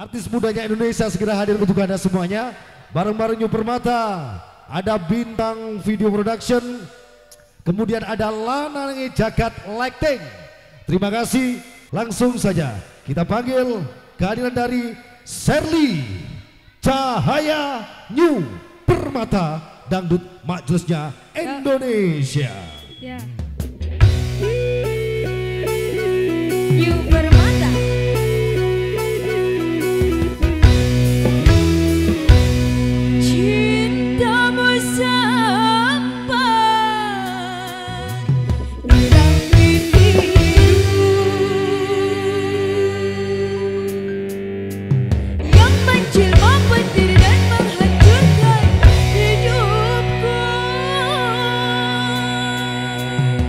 Artis mudanya Indonesia segera hadir untuk Anda semuanya. Bareng-bareng New Permata, ada Bintang Video Production, kemudian ada Lanange Jagat Lighting. Terima kasih, langsung saja kita panggil kehadiran dari Sherly Cahaya New Permata Dangdut Majelisnya Indonesia. Ya. New Permata. Cintamu sampai dalam mimpiku yang menjelma petir dan menghancurkan hidupku.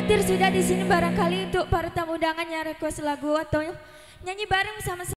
Petir sudah di sini barangkali untuk para tamu undangan yang request lagu atau nyanyi bareng sama